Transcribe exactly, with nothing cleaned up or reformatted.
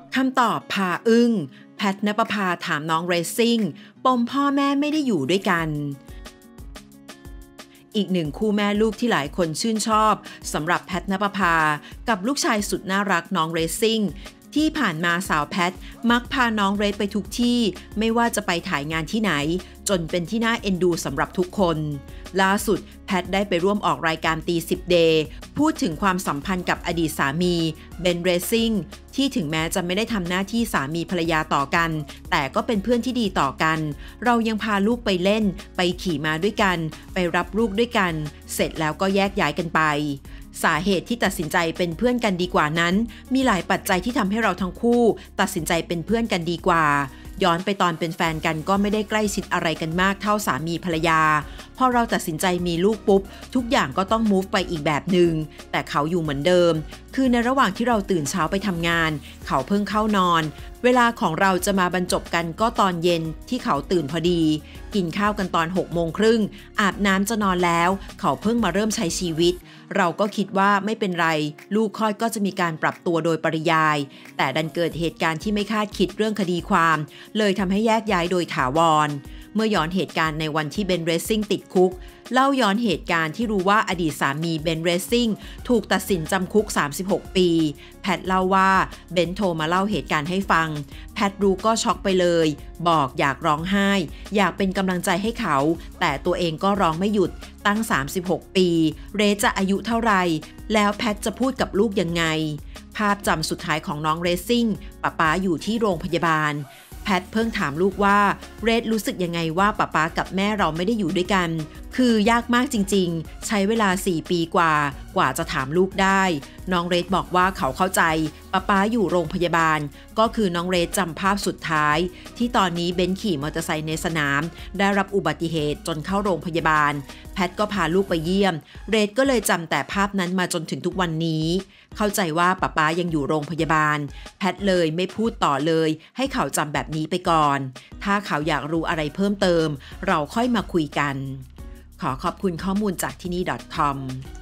คำตอบพาอึ้งแพทณปภาถามน้องเรซซิ่งปมพ่อแม่ไม่ได้อยู่ด้วยกันอีกหนึ่งคู่แม่ลูกที่หลายคนชื่นชอบสำหรับแพทณปภากับลูกชายสุดน่ารักน้องเรซซิ่งที่ผ่านมาสาวแพทมักพาน้องเรซไปทุกที่ไม่ว่าจะไปถ่ายงานที่ไหนจนเป็นที่น่าเอ็นดูสำหรับทุกคนล่าสุดแพทได้ไปร่วมออกรายการตีสิบเดย์พูดถึงความสัมพันธ์กับอดีตสามีเบนเรซซิ่งที่ถึงแม้จะไม่ได้ทำหน้าที่สามีภรรยาต่อกันแต่ก็เป็นเพื่อนที่ดีต่อกันเรายังพาลูกไปเล่นไปขี่ม้าด้วยกันไปรับลูกด้วยกันเสร็จแล้วก็แยกย้ายกันไปสาเหตุที่ตัดสินใจเป็นเพื่อนกันดีกว่านั้นมีหลายปัจจัยที่ทำให้เราทั้งคู่ตัดสินใจเป็นเพื่อนกันดีกว่าย้อนไปตอนเป็นแฟนกันก็ไม่ได้ใกล้ชิดอะไรกันมากเท่าสามีภรรยาพอเราตัดสินใจมีลูกปุ๊บทุกอย่างก็ต้อง move ไปอีกแบบหนึ่งแต่เขาอยู่เหมือนเดิมคือในระหว่างที่เราตื่นเช้าไปทำงานเขาเพิ่งเข้านอนเวลาของเราจะมาบรรจบกันก็ตอนเย็นที่เขาตื่นพอดีกินข้าวกันตอนหกโมงครึ่งอาบน้ำจะนอนแล้วเขาเพิ่งมาเริ่มใช้ชีวิตเราก็คิดว่าไม่เป็นไรลูกคลอดก็จะมีการปรับตัวโดยปริยายแต่ดันเกิดเหตุการณ์ที่ไม่คาดคิดเรื่องคดีความเลยทำให้แยกย้ายโดยถาวรเมื่อย้อนเหตุการณ์ในวันที่เบนเรซซิ่งติดคุกเล่าย้อนเหตุการณ์ที่รู้ว่าอดีตสามีเบนเรซซิ่งถูกตัดสินจำคุกสามสิบหกปีแพทเล่าว่าเบนโทรมาเล่าเหตุการณ์ให้ฟังแพทรู้ก็ช็อกไปเลยบอกอยากร้องไห้อยากเป็นกำลังใจให้เขาแต่ตัวเองก็ร้องไม่หยุดตั้งสามสิบหกปีเรซจะอายุเท่าไหร่แล้วแพทจะพูดกับลูกยังไงภาพจำสุดท้ายของน้องเรซซิ่งป๊าป๊าอยู่ที่โรงพยาบาลแพทเพิ่งถามลูกว่าเรซรู้สึกยังไงว่าป๊าป๊ากับแม่เราไม่ได้อยู่ด้วยกันคือยากมากจริงๆใช้เวลาสี่ปีกว่ากว่าจะถามลูกได้น้องเรซบอกว่าเขาเข้าใจป๊าป๊าอยู่โรงพยาบาลก็คือน้องเรซจำภาพสุดท้ายที่ตอนนี้เบนขี่มอเตอร์ไซค์ในสนามได้รับอุบัติเหตุจนเข้าโรงพยาบาลแพทก็พาลูกไปเยี่ยมเรซก็เลยจำแต่ภาพนั้นมาจนถึงทุกวันนี้เข้าใจว่าป๊าป๊ายังอยู่โรงพยาบาลแพทเลยไม่พูดต่อเลยให้เขาจำแบบนี้ไปก่อนถ้าเขาอยากรู้อะไรเพิ่มเติมเราค่อยมาคุยกันขอขอบคุณข้อมูลจากที่นี่ .com